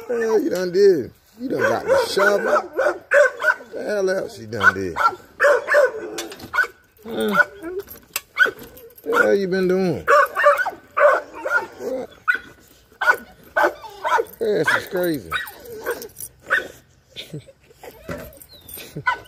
What the hell you done did? You done got the shovel. What the hell else you done did? What the hell you been doing? What? This is crazy.